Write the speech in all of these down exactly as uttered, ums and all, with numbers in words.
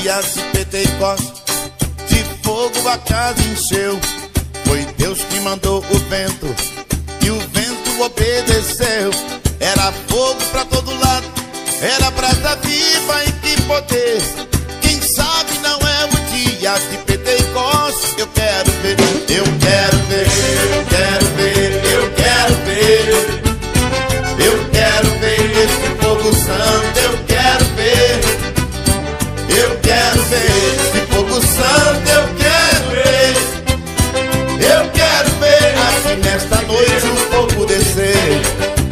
dia de Pentecostes, de fogo a casa encheu. Foi Deus que mandou o vento e o vento obedeceu. Era fogo pra todo lado, era brasa viva e que poder. Quem sabe não é o dia de Pentecostes. Eu quero ver, eu quero ver, eu quero ver, eu quero ver. Eu quero ver esse fogo santo, eu quero ver. Eu quero ver esse fogo santo, eu quero ver. Eu quero ver aqui nesta noite o fogo descer.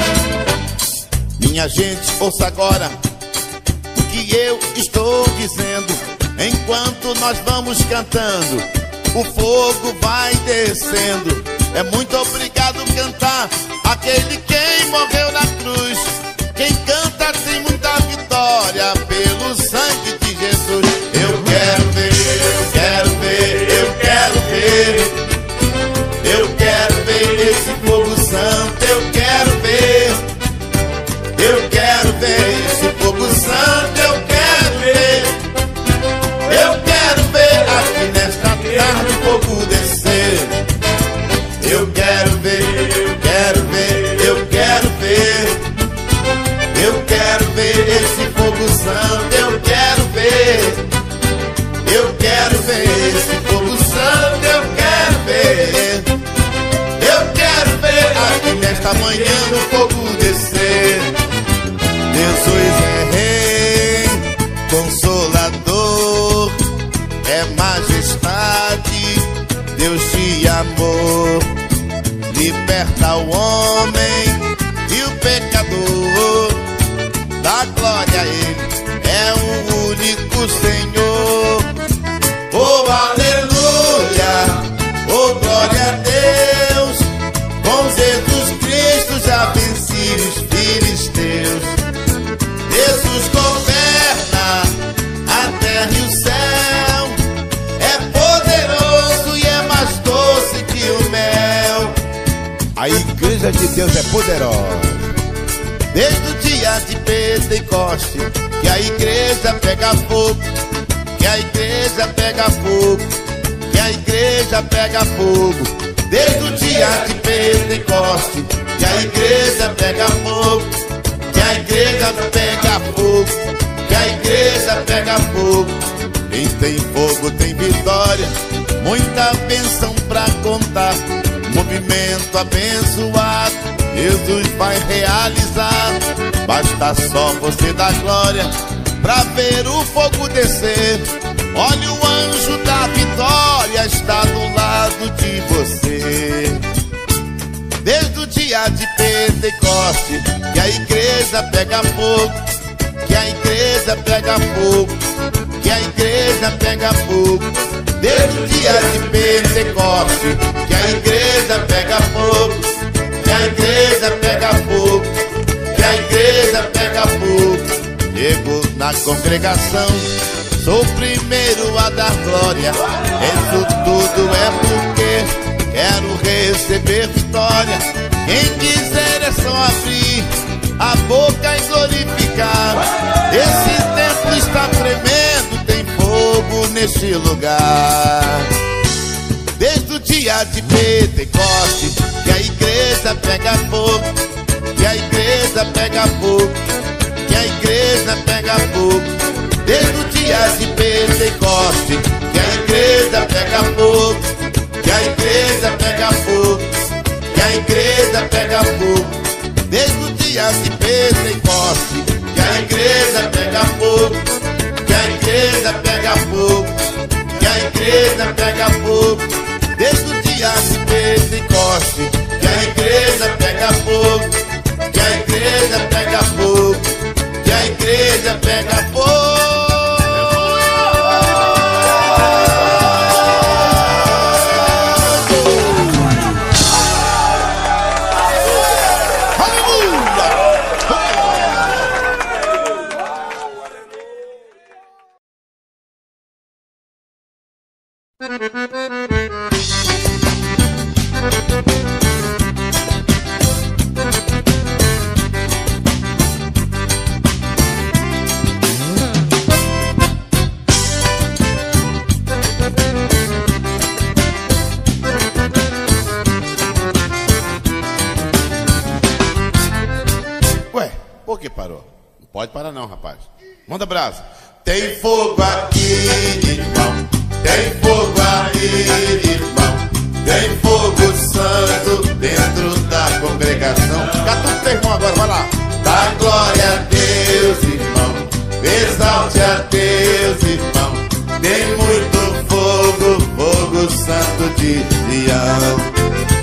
Minha gente, ouça agora o que eu estou dizendo. Enquanto nós vamos cantando, o fogo vai descendo. É muito obrigado cantar aquele quem morreu na cruz. Quem canta tem muita vitória pelo sangue de Jesus. Eu quero ver, eu quero ver, eu quero ver. Eu quero ver esse fogo santo, eu quero ver. Eu quero ver esse fogo santo, eu quero ver. Eu quero ver aqui nesta tarde o fogo descer. Eu quero ver, eu quero ver, eu quero ver. Eu quero ver esse fogo santo, eu quero ver. Eu quero ver esse fogo santo, eu quero ver. Eu quero ver aqui nesta manhã o fogo descer. Jesus é rei, consolador, é majestade, Deus de amor. Liberta o homem e o pecador, dá glória a Ele, é o único Senhor. Oh, aleluia, oh, glória a Deus. Com Jesus Cristo já venci os filisteus. Jesus governa a terra e o céu, é poderoso e é mais doce que o mel. A igreja de Deus é poderosa. Desde o dia de Pentecoste, que a igreja pega fogo, que a igreja pega fogo, que a igreja pega fogo. Desde o dia de Pentecoste, que a igreja pega fogo, que a igreja pega fogo, que a igreja pega fogo. Quem tem fogo tem vitória, muita bênção pra contar. Movimento abençoado, Jesus vai realizar. Basta só você dar glória pra ver o fogo descer. Olha, o anjo da vitória está do lado de você. Desde o dia de Pentecoste, que a igreja pega fogo, que a igreja pega fogo, que a igreja pega fogo. Desde o dia de Pentecoste, que a igreja pega fogo, que a igreja pega fogo, que a igreja pega fogo. Chego na congregação, sou o primeiro a dar glória. Isso tudo é porque quero receber vitória. Quem quiser é só abrir a boca e glorificar. Esse templo está tremendo, tem fogo neste lugar. Desde o dia de Pentecoste, que a igreja pega fogo, que a igreja pega fogo, que a igreja pega fogo. Desde o dia de Pentecoste, que a igreja pega fogo, que a igreja pega fogo, que a igreja pega fogo. Desde o dia de Pentecoste, que a igreja pega fogo, que a igreja pega fogo, que a igreja pega fogo. Desde o dia de Pentecoste, que a igreja pega fogo, que a igreja pega fogo, que a igreja pega fogo. casa. Tem fogo aqui, irmão. Tem fogo aí, irmão. Tem fogo santo dentro da congregação. Catuca teu irmão agora, vai lá. Dá glória a Deus, irmão. Exalte a Deus, irmão. Tem muito fogo, fogo santo de Sião.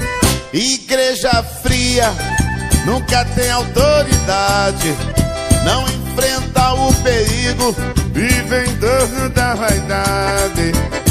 Igreja fria nunca tem autoridade, não enfrenta o perigo, vive em torno da vaidade.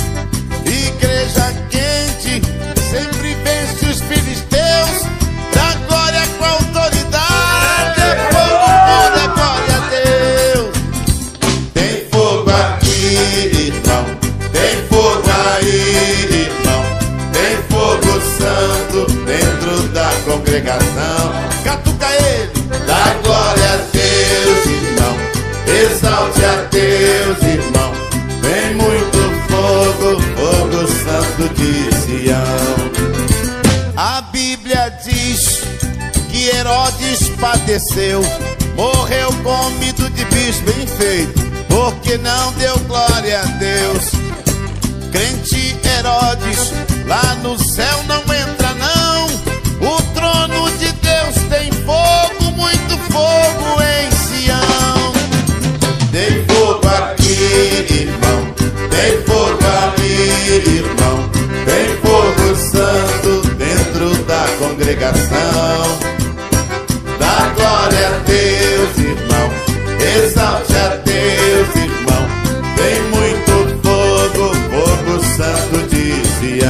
Igreja quente sempre vence os filisteus, dá glória com autoridade. É fogo puro, é glória a Deus. Tem fogo aqui, irmão. Tem fogo aí, irmão. Tem fogo santo dentro da congregação. Catuca ele. Dá glória a Deus, irmão. Exalte a Deus, irmão. Tem muito fogo, fogo santo de Sião. A Bíblia diz que Herodes padeceu, morreu comido de bicho, bem feito, porque não deu glória a Deus. Crente Herodes, lá no céu não entra não. O trono de Deus tem fogo, muito fogo em Sião. Tem fogo aqui, irmão. Tem fogo ali, irmão. Tem fogo santo dentro da congregação. Dá glória a Deus, irmão. Exalte a Deus, irmão. Tem muito fogo, fogo santo de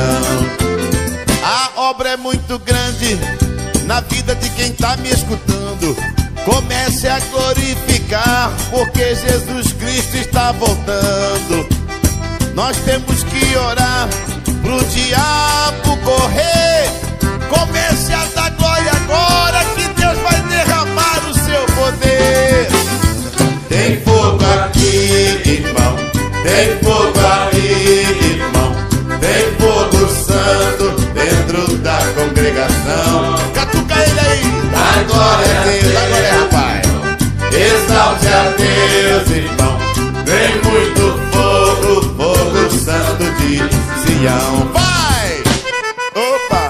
Sião. A obra é muito grande na vida de quem tá me escutando. Comece a glorificar, porque Jesus Cristo está voltando. Nós temos que orar pro diabo correr. Comece a dar glória agora, que Deus vai derramar o seu poder. Tem fogo aqui, irmão. Tem fogo aí, irmão. Tem fogo santo dentro da congregação. Catuca ele aí. Dá glória a Deus, dá glória, rapaz. Exalte a Deus, irmão. Tem muito fogo, fogo santo de Sião. Vai! Opa!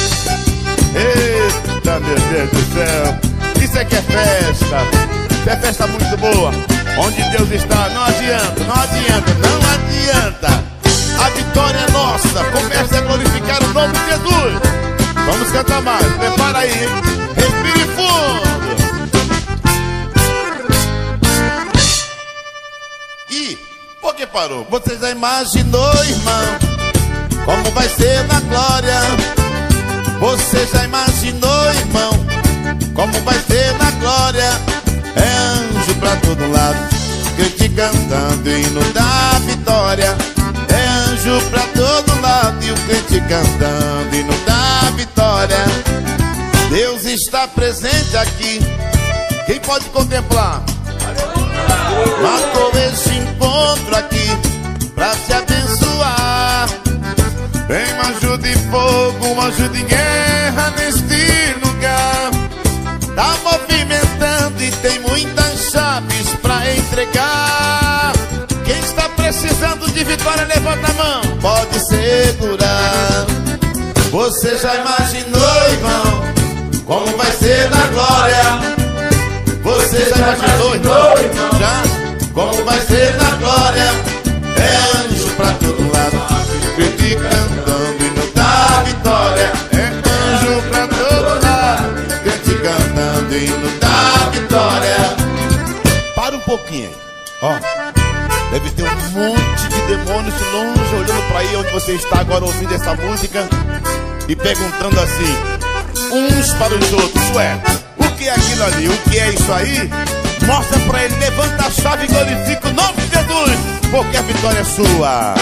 Eita, meu Deus do céu. Isso é que é festa. Isso é festa muito boa. Onde Deus está, não adianta, não adianta, não adianta. A vitória é nossa. Comece a glorificar o nome de Jesus. Vamos cantar mais. Prepara aí, hein? Respire fundo. E por que parou? Você já imaginou, irmão, como vai ser na glória? Você já imaginou, irmão, como vai ser na glória? É anjo pra todo lado, crente cantando o hino da vitória. É anjo pra todo lado e o crente cantando o hino da vitória. Deus está presente aqui. Quem pode contemplar? Marcou esse encontro aqui pra te abençoar. Tem uma ajuda de fogo, uma ajuda de guerra neste lugar. Tá movimentando e tem muitas chaves pra entregar. Quem está precisando de vitória, levanta a mão. Pode segurar. Você já imaginou, irmão, como vai ser na glória? Você já imaginou, irmão, já? Como vai ser na glória? É anjo pra todo lado, crente cantando hino da vitória. É anjo pra todo lado, crente cantando hino da vitória. Para um pouquinho aí, ó. Deve ter um monte de demônios longe olhando pra aí onde você está agora ouvindo essa música e perguntando assim, uns para os outros: ué, o que é aquilo ali? O que é isso aí? Mostra pra ele, levanta a chave e glorifica o nome de Jesus, porque a vitória é sua.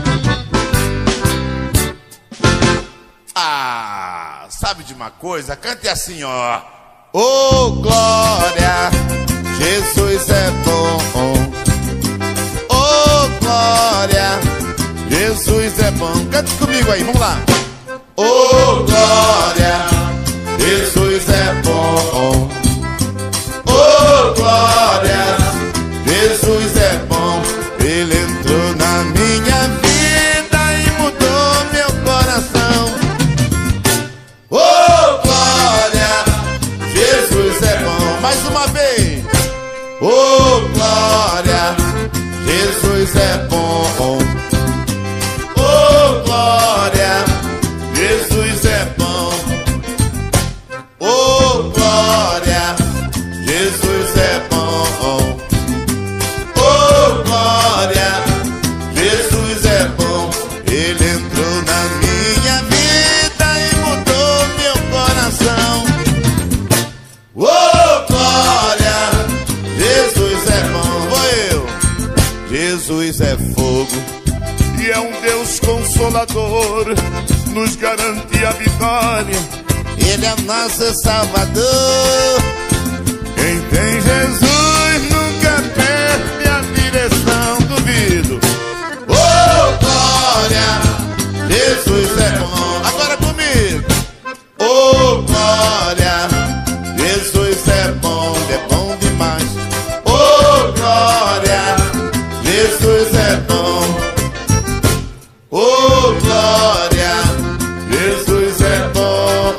Ah, sabe de uma coisa? Cante assim, ó. Oh, glória, Jesus é bom. Oh, glória, Jesus é bom. Cante comigo aí, vamos lá. Oh, glória, Jesus é bom. Oh, glória, Jesus é Ele entrou na minha vida e mudou meu coração. Oh, glória, Jesus é bom. Mais uma vez. Oh, glória, Jesus é bom. Oh, glória, Jesus é bom. Oh, glória, Jesus é bom. Oh, glória, Jesus é bom. Ele entrou na minha vida e mudou meu coração. Oh, glória, Jesus é bom. Vou eu. Jesus é fogo e é um Deus consolador, nos garante a vitória. Ele é nosso Salvador. Quem tem Jesus nunca perde a direção. Duvido. Oh, glória, Jesus é bom. Agora comigo. Oh, glória, Jesus é bom. É bom demais. Oh, glória, Jesus é bom. Oh, glória, Jesus é bom.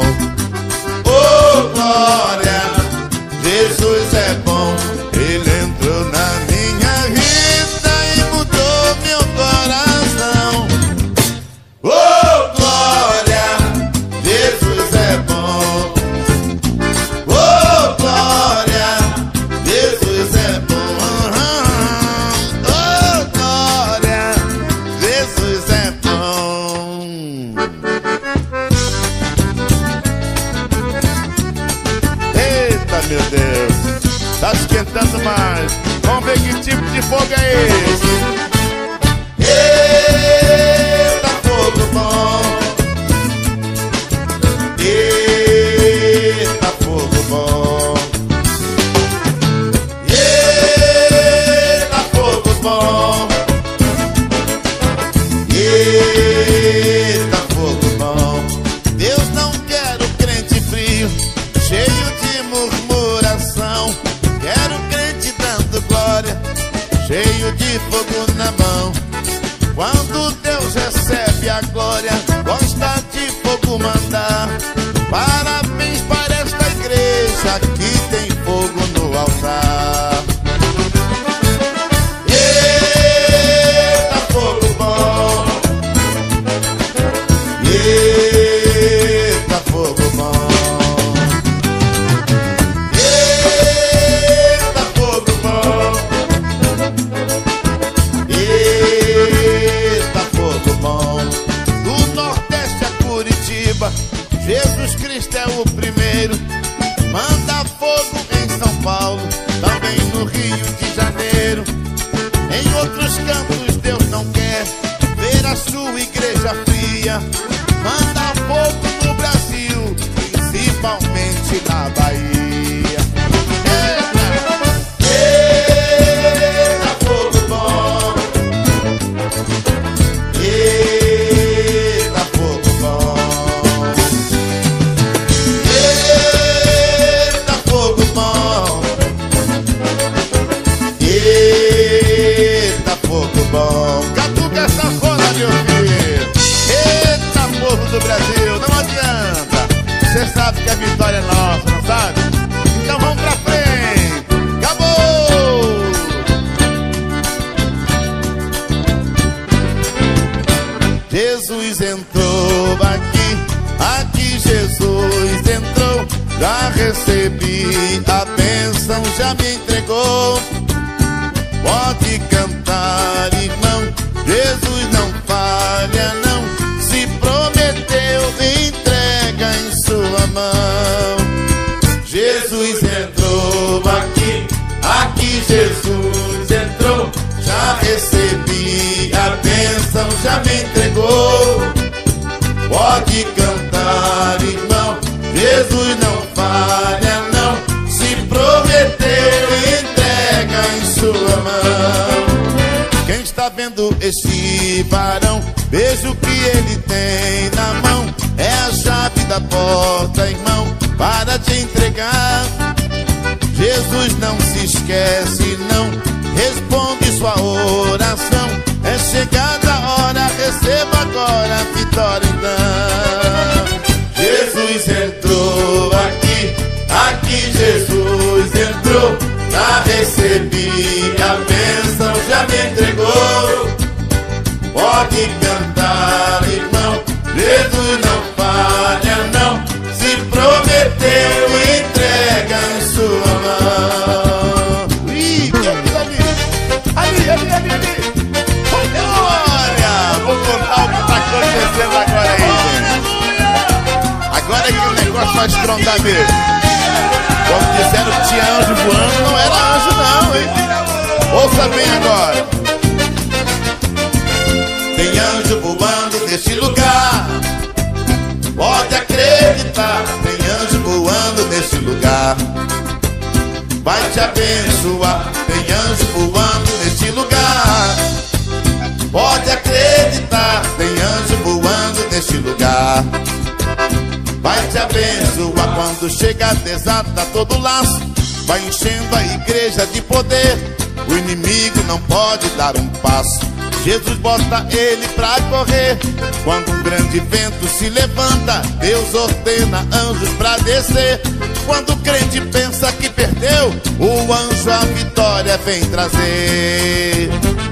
Oh, glória, Jesus é bom. Ele entrou na minha vida e mudou meu coração. Oh, glória, Jesus é bom. Oh, glória, Jesus é bom. Oh, glória, Jesus é bom. Eita, meu Deus, tá esquentando mais. Vamos ver que tipo de fogo é esse. Eita, fogo bom. Eita, fogo bom. Eita, fogo bom. Eita, fogo bom. Deus não quer o crente frio, cheio de murmuração. Quero o crente dando glória, cheio de fogo na mão. Quando Deus recebe a glória, gosta de fogo mandar. Parabéns para esta igreja que tem fogo no altar. Eita, fogo bom. Eita, fogo bom. Eita, fogo bom. Eita, fogo bom. Do Nordeste a Curitiba, Jesus Cristo é o primeiro. Manda fogo em São Paulo, também no Rio de Janeiro. Em outros cantos Deus não quer ver a sua igreja fria. Manda fogo no Brasil, principalmente na Bahia. Eita, eita, fogo bom. Eita, fogo bom. Eita, fogo bom. Eita, fogo bom. Catuca essa fora, meu filho. Eita, povo do Brasil, não adianta. Você sabe que a vitória é nossa, não sabe? Então vamos pra frente. Acabou! Jesus entrou aqui, aqui Jesus entrou. Já recebi a bênção, já me entregou. Pode cantar, irmão, Jesus não falha não. Se prometeu, entrega em sua mão. Jesus entrou aqui, aqui Jesus entrou. Já recebi a bênção, já me entregou. Pode cantar, irmão, Jesus não falha não. Se prometeu, entrega em sua mão. Quem está vendo este varão, veja o que ele tem na mão. É a chave da porta, irmão, para te entregar. Jesus não se esquece, não responde sua oração. chegada a hora, receba agora a vitória então. Jesus entrou aqui, aqui Jesus entrou. Já recebi a bênção, já me entregou. Pode cantar, irmão, Jesus não falha não. Se prometeu, entrega em sua mão. Ih, que é ali? Ali, ali, ali, ali. Olha, vou contar o que está acontecendo agora aí, gente. Agora é que o negócio vai estrondar mesmo. Quando disseram que tinha anjo voando, não era anjo não, hein? Ouça bem agora. Tem anjo voando neste lugar, pode acreditar. Tem anjo voando neste lugar, vai te abençoar. Tem anjo voando neste lugar, pode acreditar. Tem anjo voando neste lugar, vai te abençoar. Quando chega, desata todo laço, vai enchendo a igreja de poder. O inimigo não pode dar um passo, Jesus bota ele pra correr. Quando um grande vento se levanta, Deus ordena anjos pra descer. Quando o crente pensa que perdeu, o anjo a vitória vem trazer.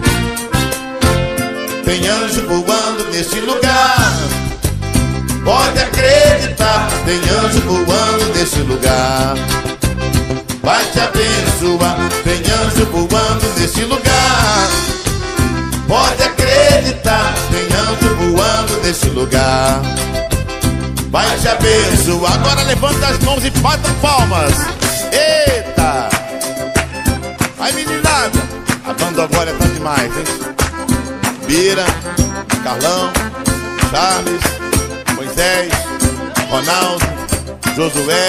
Tem anjo voando neste lugar, pode acreditar. Tem anjo voando neste lugar, vai te abençoar. Tem anjo voando neste lugar, pode acreditar. Tem anjo voando neste lugar, vai te abençoar. Agora levanta as mãos e bata palmas. Eita! Aí, meninada, a banda agora tá demais, hein? Bira, Carlão, Charles, Moisés, Ronaldo, Josué,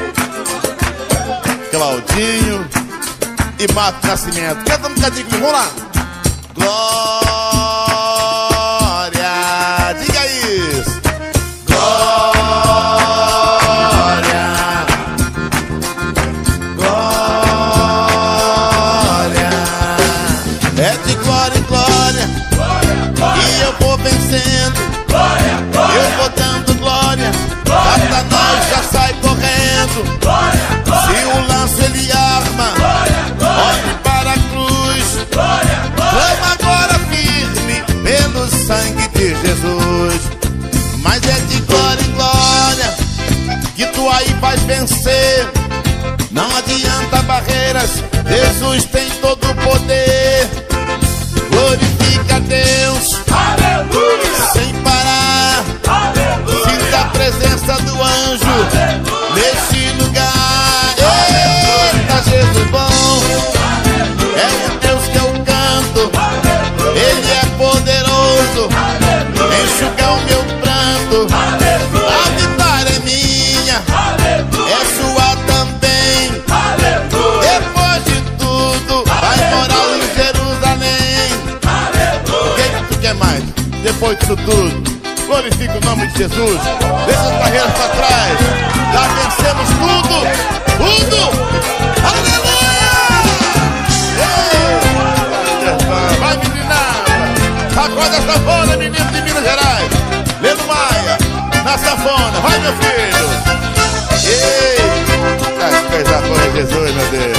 Claudinho e Mato Nascimento. Canta um bocadinho comigo, vamos lá. Glória, diga isso. Glória, glória, é de glória em glória, glória, glória. E eu vou vencendo, glória, glória. Eu vou dando glória, glória. Satanás já sai correndo, glória, glória. Se o laço ele arma, glória, glória. Olhe para a cruz, glória, glória. Clama agora firme pelo sangue de Jesus. Mas é de glória em glória que tu aí vais vencer. Não adianta barreiras, Jesus tem todo o poder. Glorifica a Deus, aleluia, sem parar, aleluia. Sinta a presença do anjo, aleluia. Neste lugar, eita, Jesus bom, aleluia. É o Deus que eu canto, aleluia. Ele é poderoso, aleluia. Enxugar o meu pranto, aleluia. A vitória é minha, aleluia. É sua também, aleluia. Depois de tudo, vai morar em Jerusalém, aleluia. O que, que tu quer mais? Depois disso tudo, glorifica o nome de Jesus. Deixa as barreiras para trás. Já vencemos tudo, tudo. Aleluia! Ei, vai, meninada. Acorda a sanfona, menino de Minas Gerais. Leno Maia, na sanfona. Vai, meu filho. Ei, que coisa boa, Jesus, meu Deus.